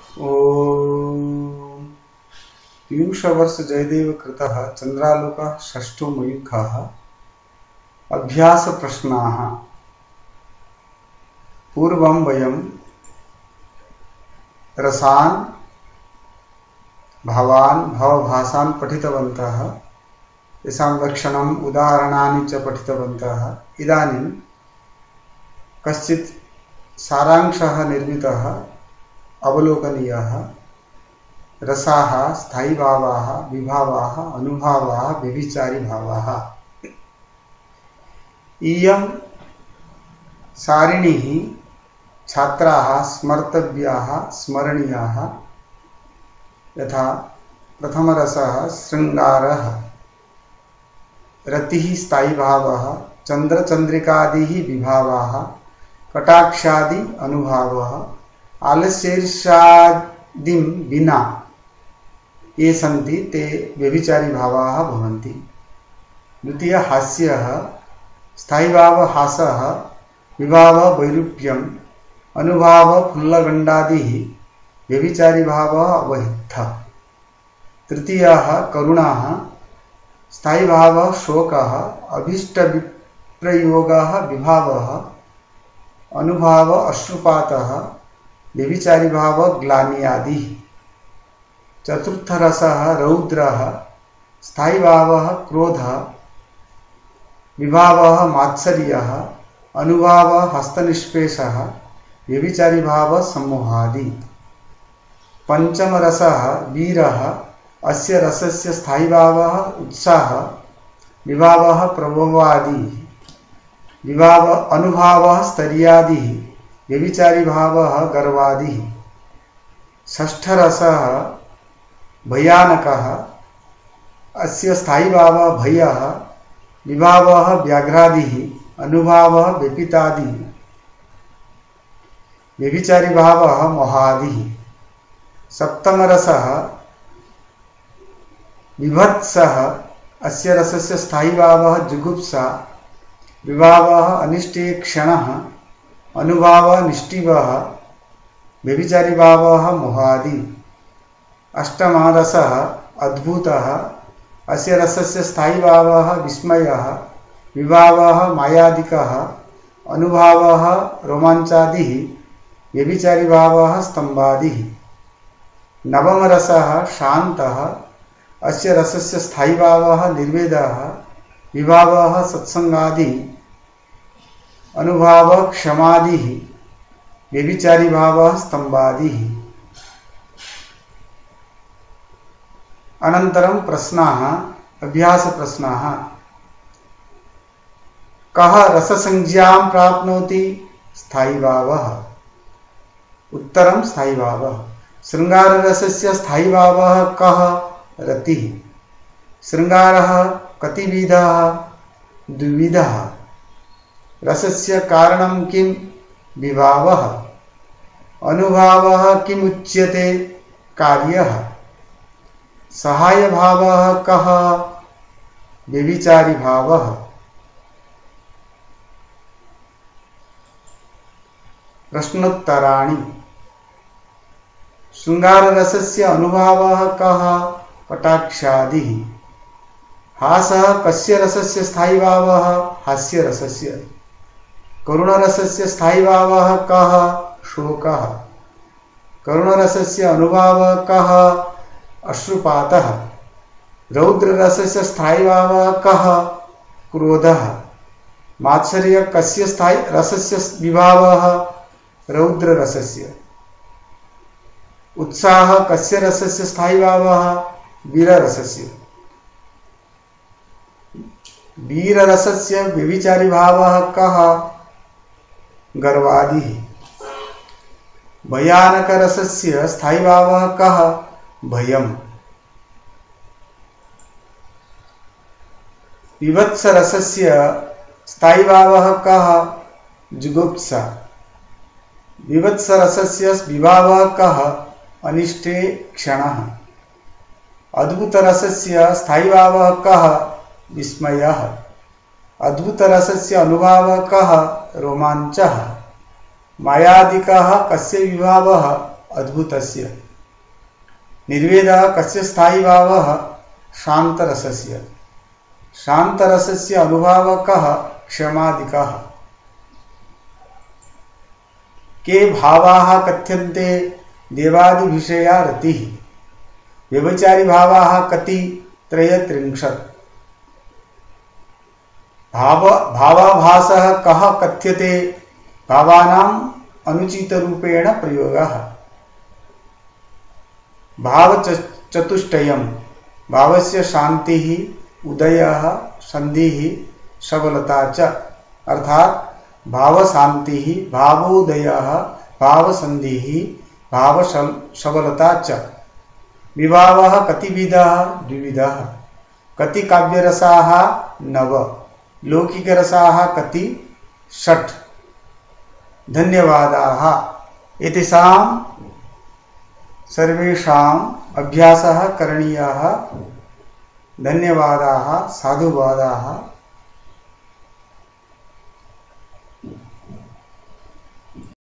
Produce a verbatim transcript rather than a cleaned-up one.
ओम पीयूषवर्ष जयदेव कृतः चंद्रालोकः षष्ठो मयूखः अभ्यास प्रश्नाः। पूर्वं वयं रसान् भावान् भावभासान् पठितवन्तः, तेषां लक्षणम् उदाहरणानि च पठितवन्तः। इदानीं कश्चित् सारांशः निर्मितः अवलोकनीयः। रसाः, स्थायी भावाः, विभावाः, अनुभावाः, व्यभिचारी भावाः। इयं सारिणीः छात्राः स्मर्तव्याः, स्मरणीयाः। यथा प्रथमरसः शृङ्गारः, रतिः स्थायी भावः, चन्द्रचन्द्रिकादिः विभावाः, कटाक्षादि अनुभावः, आलस्यैर्ष्यादिं विना ये सन्ति ते व्यभिचारी भावाः भवन्ति। द्वितीय हास्यः, स्थायी भाव हासः, विभाव वैरूप्यम्, अनुभाव फुल्लगण्डादिः व्यभिचारी भावः अवहितः। तृतीयः करुणः, स्थायी भाव शोकः, अभीष्ट विप्रयोगः विभावः, अनुभाव अश्रुपातः, व्यभिचारी भाव ग्लानि आदि। चतुर्थ रसः रौद्रः, स्थायी भावः क्रोधः, विभावः मात्सर्यः, अनुभाव हस्तनिष्पेषः, व्यभिचारी भाव सम्मोहादि। पंचम रसः वीरः, अस्य रसस्य स्थायी भावः उत्साह, विभावः प्रभवादि, विभाव अनुभावः स्तर्यादि, व्यभिचारी भावः गर्वादि। षष्ठ रसः भयानकः, अस्य स्थायी भावः भयः, विभावः व्याघ्रादिः, अनुभावः व्यपितादि, व्यभिचारी भावः मोहादि। सप्तम रसः विभत्सः, अस्य रसस्य स्थायी भावः जुगुप्सा, विभावः अनिष्टे क्षणः, अनुभावः निष्ठिवः, व्यभिचारी भावः मोहादि। अष्टम रसः अद्भुतः, अस्य रसस्य स्थायी भावः विस्मयः, विभावः मायादिकः, अनुभावः रोमांचादिः, व्यभिचारी भावः स्तंभादिः। नवम रसः शान्तः, अस्य रसस्य स्थायी भावः निर्वेदः, विभावः सत्संगादि, अनुभाव क्षमादिः, व्यभिचारी भावः स्तंभादिः। अनन्तरं प्रश्नाः, अभ्यास प्रश्नाः। कः रससंज्ञां प्राप्नोति? स्थायी भावः। उत्तरं स्थायी भावः। शृङ्गाररसस्य स्थायी भावः कः? रतिः। शृङ्गारः कतिविधः? द्विविधः। रसस्य कारणं किं? विभावः। अनुभावः किम् उच्यते? कार्यः। सहाय भावः कः? व्यभिचारी भावः। प्रश्नोत्तराणि। शृङ्गाररसस्य अनुभावः कः? कटाक्षादिः। हासः कस्य रसस्य स्थायी भावः? हास्यरसस्य। करुणरसस्य स्थायी भावः कः? शोकः। करुणरसस्य अनुभावः कः? अश्रुपातः। रौद्ररसस्य स्थायी भावः कः? क्रोधः। मात्सर्य कस्य स्थायी रसस्य विभावः? रौद्ररसस्य। उत्साह कस्य रसस्य स्थायी भावः? वीररसस्य। वीररसस्य व्यभिचारी भावः कः? गर्वादिः। भयानकरसस्य स्थायी भावः कः? भयम्। विभत्सरसस्य स्थायी भावः कः? जुगुप्सा। विभत्सरसस्य विभावः कः? अनिष्टे क्षणः। अद्भुतरसस्य स्थायी भावः कः? विस्मयः। अद्भुतरसस्य अनुभावः कः? रोमाञ्चः। मायादिकः कस्य विभावः? अद्भुतस्य। निर्वेदः कस्य स्थायी भावः शान्तरसस्य। शान्तरसस्य अनुभावकः क्षमादिकः। के भावाः कथ्यन्ते देवादिविषया रतिः। व्यभिचारी भावाः कति त्रयत्रिंशत्। भाव भावाभासः कः कथ्यते भावानाम् अनुचितरूपेण प्रयोगः। भावचतुष्टयम् भावस्य शान्तिः उदयः संधिः सबलता च। अर्थात भाव शांतिः भावोदयः भावसंधिः भावसबलता च। विभावः कतिविधः द्विविधः। कति काव्यरसाः नव लौकिकरसाः कति षट्। धन्यवादाः। एतेषां सर्वेषाम् अभ्यासः करणीयः। धन्यवादाः साधुवादाः।